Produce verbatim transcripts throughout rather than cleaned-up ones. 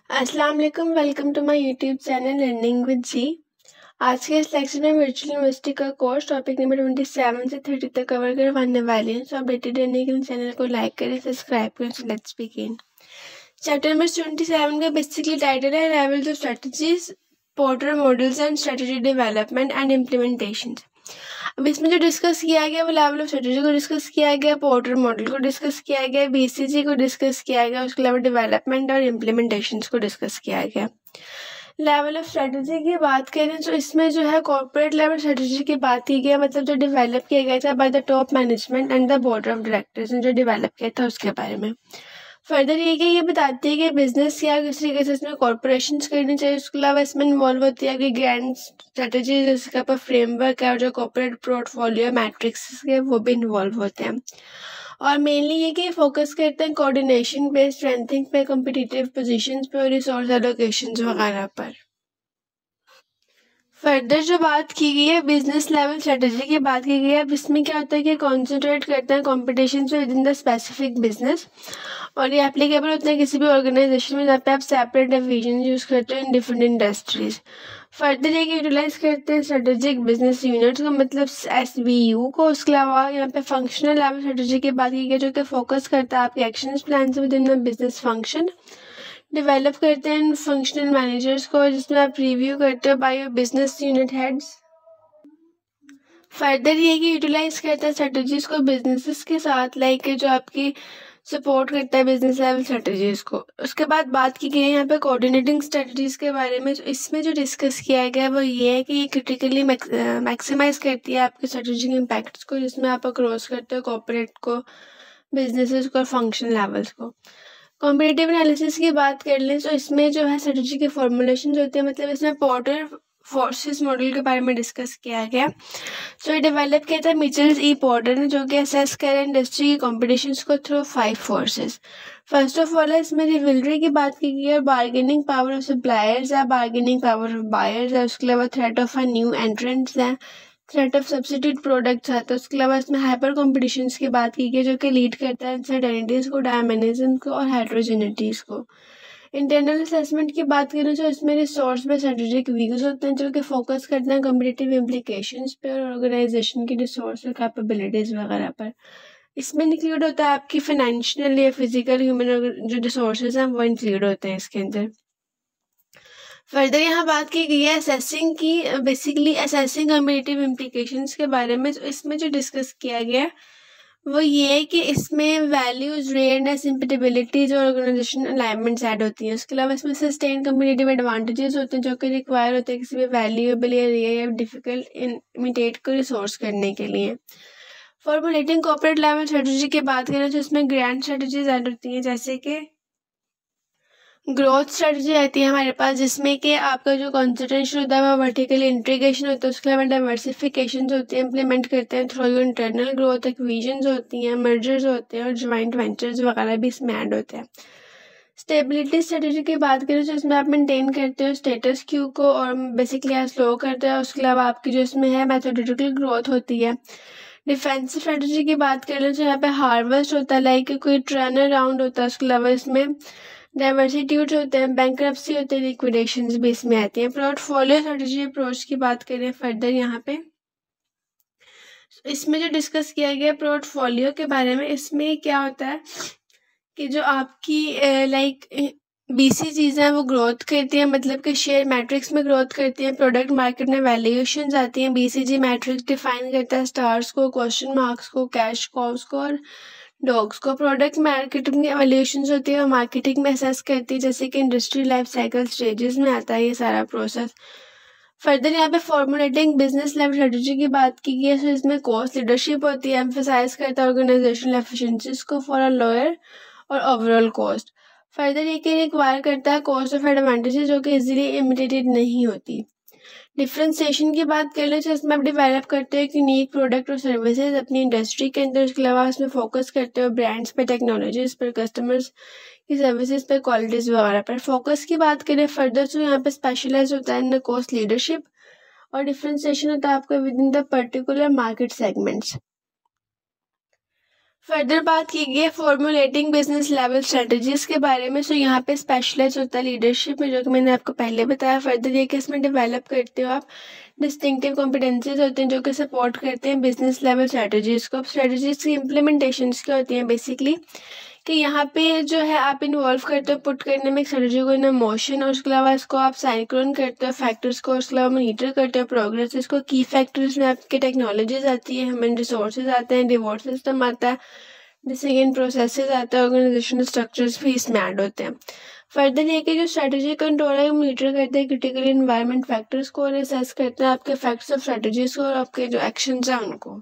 अस्सलाम वालेकुम, welcome to my YouTube channel learning with G. आज के इस लेक्चर में वर्चुअल यूनिवर्सिटी का कोर्स टॉपिक नंबर सत्ताईस से तीस तक कवर करवाने वाले हैं। सो अपडेटेड रहने के लिए चैनल को लाइक करें, सब्सक्राइब करें। So let's begin. Chapter number सत्ताईस का बेसिकली टाइटल है arrival to strategies, Porter models and strategy development and implementation. अब इसमें जो डिस्कस किया गया वो लेवल ऑफ स्ट्रेटजी को डिस्कस किया गया, पोर्टर मॉडल को डिस्कस किया गया, बीसीजी को डिस्कस किया गया, उसके अलावा डेवलपमेंट और इम्प्लीमेंटेशन को डिस्कस किया गया। लेवल ऑफ स्ट्रेटजी की बात करें तो इसमें जो है कॉर्पोरेट लेवल स्ट्रेटजी की बात की गई, मतलब जो डेवलप किया गया था by the top management and the board of directors ने जो डेवलप किया था उसके बारे में। फर्दर ये कि ये बताती है कि बिजनेस या किस तरीके से इसमें कॉर्पोरेशन करनी चाहिए। उसके अलावा इसमें इन्वॉल्व होती है कि ग्रैंड स्ट्रेटजी जिसका पर फ्रेमवर्क है और जो कॉर्पोरेट पोर्टफोलियो मैट्रिक्स है वो भी इन्वॉल्व होते हैं। और मेनली ये कि फोकस करते हैं कोऑर्डिनेशन पे, स्ट्रेंथिंग पे, कॉम्पिटिटिव पोजीशंस पे और रिसोर्स एलोकेशंस वगैरह पर। फर्दर जो बात की गई है बिजनेस लेवल स्ट्रेटजी की बात की गई है। अब इसमें क्या होता है कि कॉन्सेंट्रेट करते हैं कॉम्पिटिशन से within the specific business, और ये एप्लीकेबल होता है किसी भी ऑर्गेनाइजेशन में जहाँ पे आप सेपरेट डिविजन यूज़ करते हो इन डिफरेंट इंडस्ट्रीज। फर्दर ये यूटिलाइज करते हैं स्ट्रेटेजिक बिजनेस यूनिट्स का, मतलब एस बी यू को। उसके अलावा यहाँ पे फंक्शनल लेवल स्ट्रेटजी की बात की गई जो कि फोकस करता है आपके action plan within the business function. Develop करते हैं फंक्शनल मैनेजर्स को जिसमें आप रिव्यू करते हो by your business unit heads. Further ये कि यूटिलाइज करता है स्ट्रेटजीज को बिजनेसेस के साथ, लाइक जो आपकी सपोर्ट करता है बिजनेस लेवल स्ट्रेटजीज को। उसके बाद बात की गई है यहाँ पे कोऑर्डिनेटिंग स्ट्रेटजीज के बारे में। इसमें जो डिस्कस किया गया है वो ये है कि ये क्रिटिकली मैक्सिमाइज करती है आपके स्ट्रेटेजिक इम्पैक्ट्स को, जिसमें आप अक्रॉस करते हो कॉर्पोरेट को, बिजनेसेस को और फंक्शन लेवल्स को। कॉम्पिटिटिव एनालिसिस की बात कर लें तो इसमें जो है स्ट्रेटजी के फॉर्मुलेशन होते हैं, मतलब इसमें पोर्टर फोर्सेस मॉडल के बारे में डिस्कस किया गया। सो ये डेवलप किया था मिचेल्स ई पोर्टर ने, जो कि असेस करे इंडस्ट्री की कॉम्पिटिशन्स को through five forces. First of all है इसमें रिविलरी की बात की गई है, बार्गेनिंग पावर ऑफ सप्लायर्स है, बार्गेनिंग पावर ऑफ बायर्स है, उसके अलावा threat of a new entrants है, थ्रेट ऑफ सब्सिट्यूट प्रोडक्ट्स है। तो उसके अलावा इसमें हाइपर कॉम्पिटिशन्स की बात की गई जो कि लीड करता है अनसर्टेनिटीज को, डायमेनिज्म को और हेट्रोजेनिटीज को। इंटरनल असेसमेंट की बात करें तो इसमें रिसोर्स पे स्ट्रेटेजिक व्यूज होते हैं जो कि फोकस करते हैं कॉम्पिटिटिव इम्प्लीकेशंस पे और ऑर्गेनाइजेशन की रिसोर्स और कैपेबिलिटीज वगैरह पर। इसमें इंक्लूड होता है आपकी फाइनेंशियल या फिजिकल ह्यूमन जो रिसोर्सेज हैं वो इंक्लूड होते हैं इसके अंदर। फर्दर यहाँ बात की गई है असेसिंग की, बेसिकली असेसिंग कॉम्पिटिटिव इम्प्लीकेशंस के बारे में। तो इसमें जो डिस्कस किया गया वो ये है कि इसमें वैल्यूज, रेयरनेस, इंपेटेबिलिटीज और ऑर्गेनाइजेशन अलाइनमेंट्स ऐड होती हैं। उसके अलावा इसमें सस्टेन कम्पिटिटिव एडवांटेजेस होते हैं जो कि रिक्वायर होते हैं किसी भी वैल्यूएबल या रेयर या डिफिकल्ट इमिटेट को रिसोर्स करने के लिए। फॉर्मुलेटिंग कॉर्पोरेट लेवल स्ट्रेटजी की बात करें तो इसमें ग्रैंड स्ट्रेटजीज ऐड होती हैं, जैसे कि ग्रोथ स्ट्रेटजी आती है हमारे पास जिसमें कि आपका जो कॉन्सेंट्रेशन होता है वो वर्टिकल इंटीग्रेशन होता है। उसके अलावा डाइवर्सिफिकेशन होती है इम्प्लीमेंट करते हैं थ्रू इंटरनल ग्रोथ, एक्विजन्स होती हैं, मर्जर्स होते हैं और ज्वाइंट वेंचर्स वगैरह भी इसमें ऐड होते हैं। स्टेबिलिटी स्ट्रेटजी की बात करें तो इसमें आप मेंटेन करते हो स्टेटस क्यू को और बेसिकली आप स्लो करते हैं। उसके अलावा आपकी जो इसमें है मैथोडोलॉजिकल ग्रोथ होती है। डिफेंसिव स्ट्रेटजी की बात करें तो यहाँ पे हार्वेस्ट होता है, लाइक कोई टर्न अराउंड होता है। उसके अलावा इसमें डाइवर्सिट्यूड होते हैं, बैंक्रप्सी होते हैं, लिक्विडेशंस भी इसमें आती हैं। पोर्टफोलियो स्ट्रेटजी अप्रोच की बात करें फर्दर यहाँ पे, इसमें जो डिस्कस किया गया पोर्टफोलियो के बारे में, इसमें क्या होता है कि जो आपकी लाइक बीसी चीज़ें हैं वो ग्रोथ करती हैं, मतलब कि शेयर मैट्रिक्स में ग्रोथ करती हैं, प्रोडक्ट मार्केट में वैल्यूएशंस आती हैं। बीसीजी मैट्रिक्स डिफाइन करता है स्टार्स को, क्वेश्चन मार्क्स को, कैश कॉल्स को और डॉग्स को। प्रोडक्ट मार्केटिंग में वैल्यूएशंस होती है और मार्केटिंग में असेस करती है, जैसे कि इंडस्ट्री लाइफ साइकिल स्टेजेस में आता है ये सारा प्रोसेस। फर्दर यहाँ पे फॉर्मुलेटिंग बिजनेस लेवल स्ट्रेटजी की बात की गई है। तो इसमें कॉस्ट लीडरशिप होती है, एम्फेसाइज करता है ऑर्गेनाइजेशनल एफिशिएंसीज को फॉर अ लोअर और ओवरऑल कॉस्ट। फर्दर ये रिक्वायर करता है कॉस्ट ऑफ एडवांटेजेस जो कि इजीली इमिटेटेड नहीं होती। डिफ्रेंसिएशन की बात कर ले तो इसमें आप डेवलप करते हो यूनिक प्रोडक्ट और सर्विसेज अपनी इंडस्ट्री के अंदर। उसके अलावा इसमें फोकस करते हो ब्रांड्स पे, टेक्नोलॉजीज पर, कस्टमर्स की सर्विसेज पे, क्वालिटीज वगैरह पर। फोकस की बात करें फर्दर तो यहाँ पे स्पेशलाइज होता है इन द कॉस्ट लीडरशिप और डिफ्रेंसिएशन होता है आपका within the particular market segments. Further बात की गई है फॉर्मुलेटिंग बिजनेस लेवल स्ट्रेटजीज के बारे में। सो यहाँ पे स्पेशलाइज होता है लीडरशिप में, जो कि मैंने आपको पहले बताया। फर्दर ये कि इसमें डेवलप करते हो आप डिस्टिंक्टिव कॉम्पिटेंसीज होते हैं जो कि सपोर्ट करते हैं बिजनेस लेवल स्ट्रेटजीज को। अब स्ट्रेटजीज की इम्प्लीमेंटेशन क्या होती हैं बेसिकली, कि यहाँ पे जो है आप इन्वॉल्व करते हो पुट करने में एक स्ट्रेटजी को इन मोशन, और उसके अलावा इसको आप साइक्लोन करते हो फैक्टर्स को, उसके अलावा मॉनिटर करते हो प्रोग्रेस इसको। की फैक्टर्स में आपके टेक्नोलॉजीज आती है, ह्यूमन रिसोर्सेज आते हैं, रिवॉर्ड सिस्टम आता है, डिसीजन प्रोसेसेस आता है, ऑर्गेनाइजेशनल स्ट्रक्चर्स भी इसमें ऐड होते हैं। फर्दर ये कि जो स्ट्रेटजी कंट्रोल है वो मॉनिटर करते हैं क्रिटिकल एनवायरनमेंट फैक्टर्स को, और असेस करते हैं आपके फैक्ट्स ऑफ स्ट्रेटजीज को और आपके जो एक्शंस हैं उनको।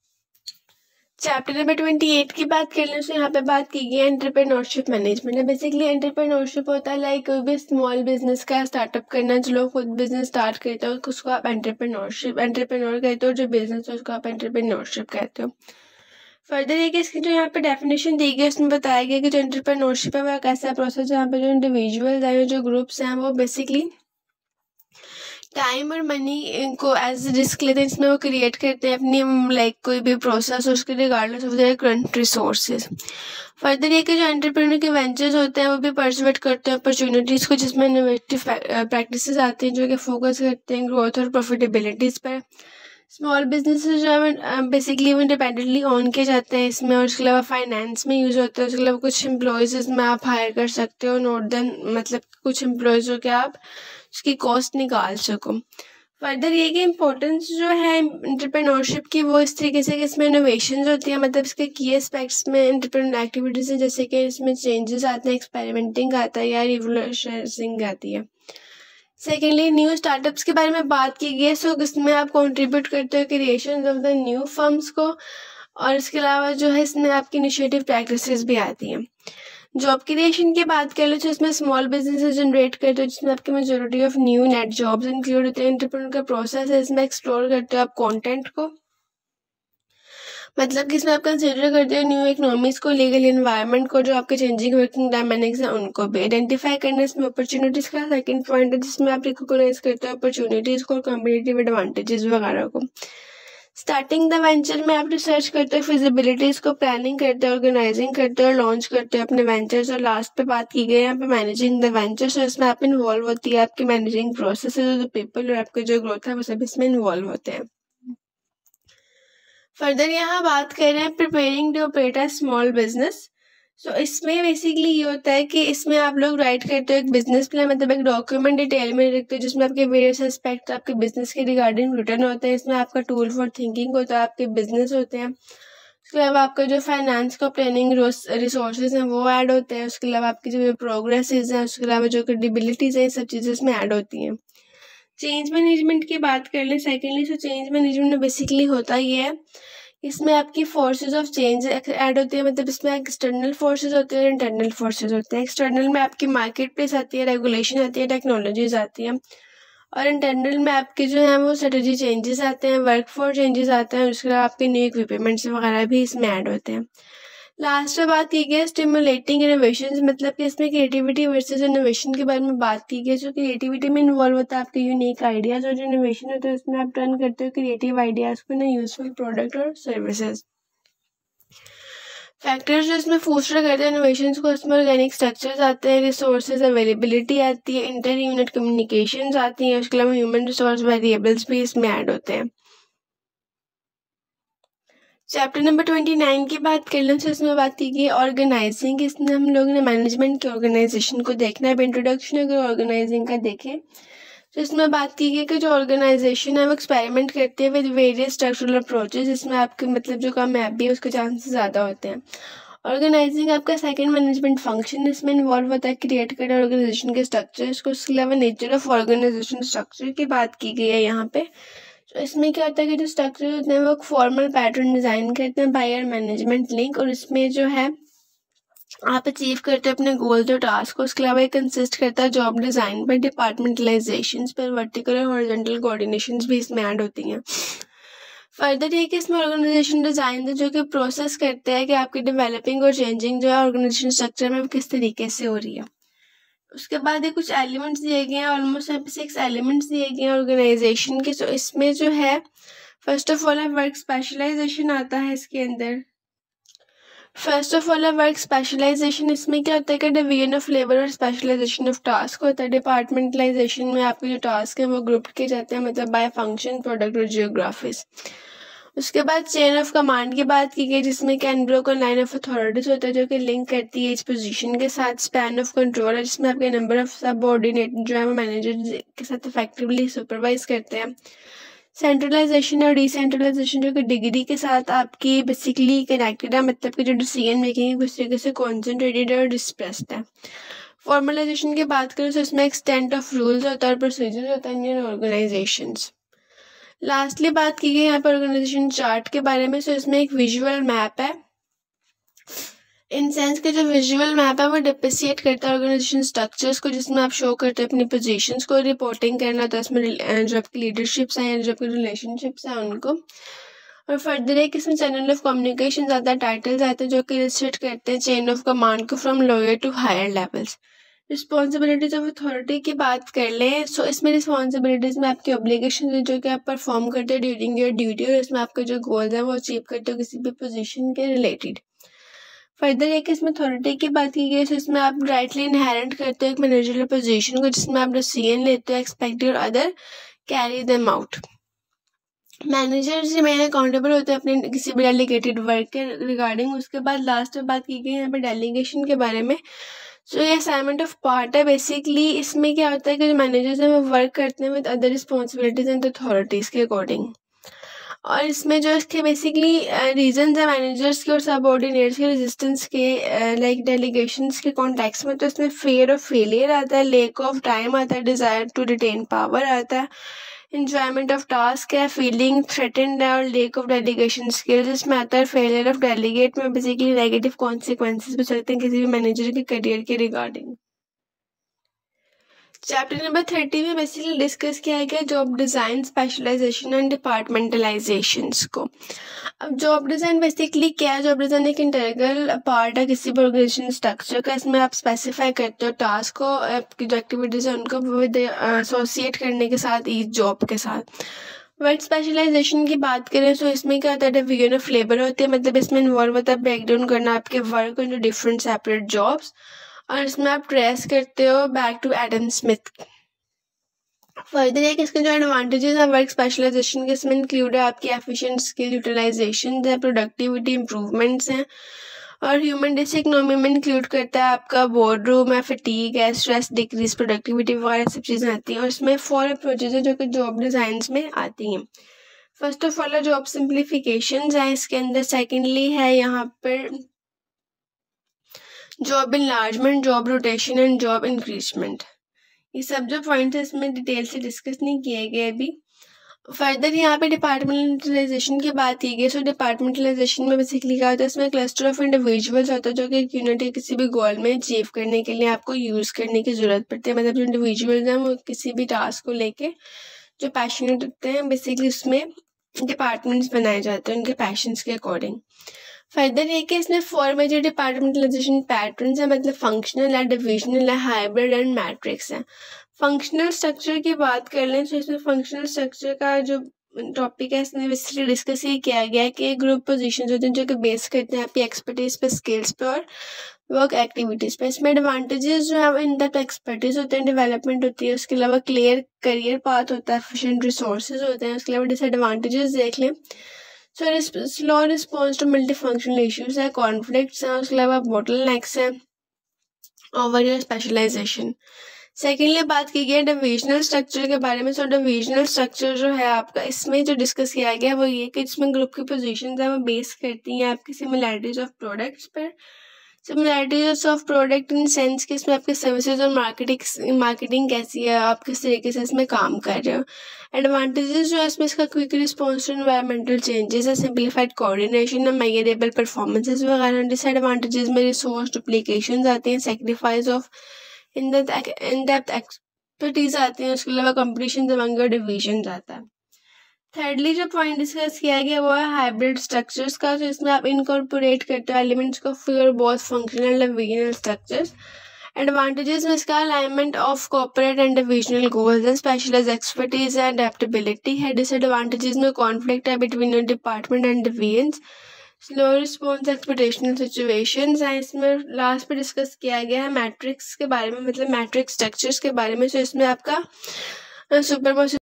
चैप्टर नंबर ट्वेंटी एट की बात कर लें, तो यहाँ पे बात की गई है एंटरप्रेन्योरशिप मैनेजमेंट है। बेसिकली एंटरप्रेन्योरशिप होता है लाइक कोई भी स्मॉल बिजनेस का स्टार्टअप करना, जो लोग खुद बिजनेस स्टार्ट करते हो उसको आप एंटरप्रेन्योरशिप एंटरप्रेन्योर कहते हो, जो बिजनेस है उसको आप एंटरप्रेन्योरशिप कहते हो। फर्दर ये कि इसकी जो यहाँ पे डेफिनेशन दी गई है उसमें बताया गया कि जो एंटरप्रेन्योरशिप है वो एक ऐसा प्रोसेस जहाँ पे जो इंडिविजुअल है, जो ग्रुप्स हैं, वो बेसिकली टाइम और मनी को एज रिस्क लेते हैं, इसमें वो क्रिएट करते हैं अपनी लाइक कोई भी प्रोसेस उसके regardless of their current resources. Further ये कि जो एंटरप्रेन्योर के वेंचर्स होते हैं वो भी परसुएट करते हैं अपॉर्चुनिटीज़ को, जिसमें इनोवेटिव प्रैक्टिसेस आती हैं जो कि फोकस करते हैं ग्रोथ और प्रॉफिटेबिलिटीज़ पर। स्मॉल बिजनेसेस जो है बेसिकली वो इंडिपेंडेंटली ऑन किए जाते हैं इसमें, और उसके अलावा फाइनेंस में यूज़ होता है। उसके अलावा कुछ एम्प्लॉयज़ इसमें आप हायर कर सकते हो, नोट देन मतलब कुछ एम्प्लॉयज़ हो के आप उसकी कॉस्ट निकाल सको। फर्दर ये कि इम्पोर्टेंस जो है एंटरप्रेन्योरशिप की वो इस तरीके से कि इसमें इनोवेशन होती है, मतलब इसके की एस्पेक्ट्स में एंटरप्रेन्योर एक्टिविटीज़ हैं, जैसे कि इसमें चेंजेस आते हैं, एक्सपेरिमेंटिंग आता है या रिवोल्यूशनाइजिंग आती है। सेकेंडली न्यू स्टार्टअप्स के बारे में बात की गई है। सो इसमें आप कंट्रीब्यूट करते हो creation of the new firms को, और इसके अलावा जो है इसमें आपकी इनिशिएटिव प्रैक्टिसेस भी आती हैं। जॉब क्रिएशन की बात कर लो तो इसमें स्मॉल बिजनेस जनरेट करते हो, जिसमें आपकी majority of new net jobs include होते हैं। एंटरप्रेन्योर का प्रोसेस है, इसमें एक्सप्लोर करते हो आप कंटेंट को, मतलब कि इसमें आप कंसिडर करते हो न्यू इकोनॉमीज को, लीगल एनवायरनमेंट को, जो आपके चेंजिंग वर्किंग डायनामिक्स हैं उनको भी आइडेंटिफाई करना इसमें अपॉर्चुनिटीज़ का सेकंड पॉइंट है, जिसमें आप रिकॉग्नाइज करते हो अपॉर्चुनिटीज़ को और कॉम्पिटिटिव एडवांटेजेस वगैरह को। स्टार्टिंग द वेंचर में आप रिसर्च करते हो फिजिबिलिटीज़ को, प्लानिंग करते हो, ऑर्गेनाइजिंग करते हो और लॉन्च करते हो अपने वेंचर्स। और लास्ट पे बात की गई है यहाँ पे मैनेजिंग द वेंचर्स, और इसमें आप इन्वॉल्व होती है आपकी मैनेजिंग प्रोसेस, जो पीपल और आपके जो ग्रोथ है वो सब इसमें इन्वॉल्व होते हैं। फर्दर यहाँ बात कर रहे हैं preparing to operate a small business. So इसमें बेसिकली ये होता है कि इसमें आप लोग राइट करते हो एक बिजनेस प्लान, मतलब एक डॉक्यूमेंट डिटेल में रखते हो जिसमें आपके वेरियस एस्पेक्ट आपके बिजनेस के रिगार्डिंग रिटर्न होते हैं। इसमें आपका टूल फॉर थिंकिंग होता है, आपके बिजनेस होते हैं, उसके अलावा आपका जो फाइनेंस का प्लानिंग रिसोर्सेज हैं वो ऐड होते हैं, उसके अलावा आपकी जो प्रोग्रेसेस हैं, उसके अलावा जो क्रेडिबिलिटीज़ हैं, ये सब चीज़ें इसमें ऐड होती हैं। चेंज मैनेजमेंट की बात कर लें सेकेंडली, सो चेंज मैनेजमेंट में बेसिकली होता ये है, इसमें आपकी फोर्सेस ऑफ चेंज ऐड होती है, मतलब इसमें एक्सटर्नल फोर्सेस होते हैं, इंटरनल फोर्सेस होते हैं। एक्सटर्नल में आपकी मार्केट प्लेस आती है, रेगुलेशन आती है, टेक्नोलॉजीज आती हैं, और इंटरनल में आपके जो है वो स्ट्रेटजी चेंजेस आते हैं, वर्क फोर्स चेंजेस आते हैं, उसके अलावा आपके न्यू इक्विपमेंट्स वगैरह भी इसमें ऐड होते हैं। लास्ट में बात की गई है स्टिमुलेटिंग इनोवेशन, मतलब कि इसमें क्रिएटिविटी वर्सेस इनोवेशन के बारे में बात की गई है। जो क्रिएटिविटी में इन्वॉल्व होता है आपके यूनिक आइडियाज, और जो इनोवेशन होता है उसमें आप टर्न करते हो क्रिएटिव आइडियाज को ना यूजफुल प्रोडक्ट और सर्विसेज। फैक्टर्स जो इसमें फोस्टर करते हैं इनोवेशन को, इसमें ऑर्गेनिक स्ट्रक्चर्स आते हैं, रिसोर्सेज अवेलेबिलिटी आती है, इंटर यूनिट कम्युनिकेशंस आती हैं, उसके अलावा ह्यूमन रिसोर्स वेरिएबल्स भी इसमें ऐड होते हैं। चैप्टर नंबर ट्वेंटी नाइन की बात कर लें तो इसमें बात की गई ऑर्गेनाइजिंग। इसमें हम लोग ने मैनेजमेंट के ऑर्गेनाइजेशन को देखना है। अब इंट्रोडक्शन अगर ऑर्गेनाइजिंग का देखें तो इसमें बात की गई कि जो ऑर्गेनाइजेशन है वो एक्सपेरिमेंट करती है विद वेरियस स्ट्रक्चरल अप्रोचेज, जिसमें आपके मतलब जो कामयाबी है उसके चांसेस ज़्यादा होते हैं। ऑर्गेनाइजिंग आपका सेकंड मैनेजमेंट फंक्शन, इसमें इन्वॉल्व होता है क्रिएट करना ऑर्गेनाइजेशन के स्ट्रक्चर्स को। उसके अलावा नेचर ऑफ ऑर्गेनाइजेशन स्ट्रक्चर की बात की गई है यहाँ पे। तो इसमें क्या होता है कि जो स्ट्रक्चर होते हैं वो एक फॉर्मल पैटर्न डिज़ाइन करते हैं बाय मैनेजमेंट लिंक, और इसमें जो है आप अचीव करते हैं अपने गोल्स और टास्क को। उसके अलावा ये कंसिस्ट करता है जॉब डिज़ाइन पर, डिपार्टमेंटलाइजेशन पर, वर्टिकल और हॉरिजॉन्टल कोऑर्डिनेशंस भी इसमें ऐड होती हैं। फर्दर ये कि इसमें ऑर्गेनाइजेशन डिज़ाइन जो कि प्रोसेस करते हैं कि आपकी डेवलपिंग और चेंजिंग जो है ऑर्गेनाइजेशन स्ट्रक्चर में किस तरीके से हो रही है। उसके बाद ये कुछ एलिमेंट्स दिए गए हैं, ऑलमोस्ट यहाँ पे सिक्स एलिमेंट्स दिए गए हैं ऑर्गेनाइजेशन के। तो इसमें जो है first of all work specialisation आता है इसके अंदर। First of all work specialisation, इसमें क्या होता है कि डिवीजन ऑफ लेबर और स्पेशलाइजेशन ऑफ टास्क होता है। डिपार्टमेंटलाइजेशन में आपके जो टास्क हैं वो ग्रुप किए जाते हैं, मतलब बाय फंक्शन, प्रोडक्ट और जियोग्राफीज। उसके बाद चेन ऑफ कमांड की बात की गई, जिसमें कि अनब्रोकन लाइन ऑफ अथॉरिटीज होता है जो कि लिंक करती है इस पोजीशन के साथ। स्पैन ऑफ कंट्रोल है जिसमें आपके नंबर ऑफ सबऑर्डिनेट जो है वो मैनेजर के साथ इफेक्टिवली सुपरवाइज करते हैं। सेंट्रलाइजेशन और डिसेंट्रलाइजेशन जो कि डिग्री के साथ आपकी बेसिकली कनेक्टेड है, मतलब कि जो डिसीजन मेकिंग है उस तरीके से कॉन्सेंट्रेटेड और डिस्प्रेस्ड है। फॉर्मलाइजेशन की बात करें तो इसमें एक्सटेंट ऑफ रूल्स होता है और प्रोसीजर्स होता है इन ऑर्गेनाइजेशंस। लास्टली बात की गई यहाँ पर ऑर्गेनाइजेशन चार्ट के बारे में। सो इसमें एक विजुअल मैप है, इन सेंस के जो विजुअल मैप है वो डिप्रिशिएट करता है ऑर्गेनाइजेशन स्ट्रक्चर्स को, जिसमें आप शो करते हैं अपनी पोजीशंस को। रिपोर्टिंग करना तो इसमें जो आपकी लीडरशिप्स हैं, जो आपकी रिलेशनशिप्स हैं उनको। और फर्दर एक इसमें चैनल ऑफ कम्युनिकेशन आता है, टाइटल्स आते हैं जो कि इलस्ट्रेट करते हैं चेन ऑफ कमांड को from lower to higher levels. Responsibilities of authority की बात कर लें, सो इसमें रिस्पॉन्सिबिलिटीज में आपकी ऑब्लिगेशन जो कि आप परफॉर्म करते हैं ड्यूरिंग योर ड्यूटी, और इसमें आपके जो गोल्स हैं वो अचीव करते हो किसी भी पोजीशन के रिलेटेड। फर्दर एक इसमें अथॉरिटी की बात की गई, सो इसमें आप राइटली इनहेरेंट करते हो एक मैनेजरियल पोजीशन को, जिसमें आप डिसीजन लेते हो, एक्सपेक्ट और other carry them out. Managers remain accountable होते हैं अपने किसी भी डेलीगेटेड वर्क के रिगार्डिंग। उसके बाद लास्ट में बात की गई यहाँ पर डेलीगेशन के बारे में। सो ये असाइनमेंट ऑफ पार्ट है बेसिकली। इसमें क्या होता है कि जो मैनेजर्स हैं वो वर्क करते हैं with other responsibilities and authorities के अकॉर्डिंग। और इसमें जो इसके बेसिकली रीजंस है मैनेजर्स के और सबऑर्डिनेट्स के रेजिस्टेंस के लाइक डेलीगेशंस के कॉन्टेक्स्ट में, तो इसमें फेयर ऑफ फेलियर आता है, लेक ऑफ टाइम आता है, डिज़ायर टू रिटेन पावर आता है, इंजॉयमेंट ऑफ टास्क है, फीलिंग थ्रेटेंड है, और लेक ऑफ डेलीगेशन स्किल्स इसमें आता है। फेलियर ऑफ डेलीगेट में बेसिकली नेगेटिव कॉन्सिक्वेंसेस भी सकते हैं किसी भी मैनेजर के करियर के रिगार्डिंग। चैप्टर नंबर थर्टी में बेसिकली डिस्कस किया गया job design, specialisation and departmentalisations को। अब जॉब डिज़ाइन बेसिकली क्या है? जॉब डिज़ाइन एक इंटीग्रल पार्ट है किसी भी ऑर्गेनाइजेशन स्ट्रक्चर का। इसमें आप स्पेसिफाई करते हो टास्क को, आपकी जो एक्टिविटीज़ है उनको विद एसोसिएट करने के साथ ईच जॉब के साथ। वर्क स्पेशलाइजेशन की बात करें तो इसमें क्या होता है, डिवीजन ऑफ लेबर होती है, मतलब इसमें इन्वॉल्व होता है ब्रेक डाउन करना आपके वर्क जो डिफरेंट सेपरेट जॉब्स, और इसमें आप ट्रेस करते हो back to Adam Smith. Further एक इसके जो एडवांटेजेस हैं वर्क स्पेशलाइजेशन के, इसमें इंक्लूड है आपकी एफिशिएंट स्किल यूटिलाइजेशन है, प्रोडक्टिविटी इंप्रूवमेंट्स हैं, और ह्यूमन डिस इकोनॉमी में इंक्लूड करता है आपका बोर्ड रूम है, फटीग है, स्ट्रेस डिक्रीज, प्रोडक्टिविटी वगैरह सब चीज़ें आती हैं। और इसमें फोर अप्रोचेज है जो कि जॉब डिज़ाइन में आती हैं। First of all job simplifications है इसके अंदर। सेकेंडली है यहाँ पर job enlargement, job rotation and job increasement. ये सब जो पॉइंट्स है इसमें डिटेल से डिस्कस नहीं किए गए अभी। फर्दर यहाँ पे डिपार्टमेंटलाइजेशन की बात की गई। सो डिपार्टमेंटलाइजेशन में बेसिकली क्या होता है, इसमें क्लस्टर ऑफ इंडिविजुअल्स होता है जो कि एक यूनिट या किसी भी गोल में अचीव करने के लिए आपको यूज़ करने की ज़रूरत पड़ती है। मतलब जो इंडिविजुअल्स हैं वो किसी भी टास्क को लेके जो पैशनेट होते हैं, बेसिकली उसमें डिपार्टमेंट्स बनाए जाते हैं उनके पैशंस के अकॉर्डिंग। फर्दर ये कि इसमें फोर मेजर डिपार्टमेंटलाइजेशन पैटर्न्स है, मतलब फंक्शनल है, डिविजनल है, हाइब्रिड एंड मैट्रिक्स है। फंक्शनल स्ट्रक्चर की बात कर लें तो इसमें फंक्शनल स्ट्रक्चर का जो टॉपिक है इसमें बेसिकली डिस्कस ये किया गया है कि ग्रुप पोजीशंस होते हैं जो कि बेस करते हैं आपकी एक्सपर्टीज पे, स्किल्स पे और वर्क एक्टिविटीज़ पे। इसमें एडवांटेजेस जो है इन डेप्थ एक्सपर्टीज होते हैं, डेवलपमेंट होती है, उसके अलावा क्लियर करियर पाथ होता है, एफिशिएंट रिसोर्सेज होते हैं। उसके अलावा डिसएडवांटेजेस देख लें so slow response to multi functional issues है, कॉन्फ्लिक्ट्स हैं, उसके अलावा बोटलनेक्स है, ओवर योर स्पेशलाइजेशन। सेकेंडली बात की गई है डिविजनल स्ट्रक्चर के बारे में। सो डिविजनल स्ट्रक्चर जो है आपका, इसमें जो डिस्कस किया गया है वो ये कि इसमें ग्रुप की पोजीशंस है वो बेस करती हैं आपकी सिमिलैरिटीज ऑफ प्रोडक्ट्स पर। Similarities of product in sense कि इसमें आपके सर्विसेज और मार्केटिंग मार्केटिंग कैसी है, आप किस तरीके से इसमें काम कर रहे हो। एडवांटेजेस जो है इसमें इसका quick response to environmental changes है, सिंप्लीफाइड कोऑर्डिनेशन है, मेजरेबल परफॉर्मेंसेज वगैरह। डिसएडवांटेजेस में रिसोर्स डुप्लीकेशन आती हैं, sacrifice of in depth expertise आती हैं, उसके अलावा कंपटीशन अमंग योर डिविजन आता है। थर्डली जो पॉइंट डिस्कस किया गया वो है हाइब्रिड स्ट्रक्चर्स का। तो इसमें आप इनकॉर्पोरेट करते हो एलिमेंट्स को for both functional and divisional structures. Advantages में इसका alignment of corporate and divisional goals है, स्पेशलाइज्ड एक्सपर्टीज है, अडेप्टेबिलिटी है। डिसएडवांटेजेस में कॉन्फ्लिक्ट है between your department and divisions, slow response expectational situations हैं। इसमें लास्ट पे डिस्कस किया गया है मैट्रिक्स के बारे में, मतलब मैट्रिक्स स्ट्रक्चर्स के बारे में। सो इसमें आपका सुपरमोस्ट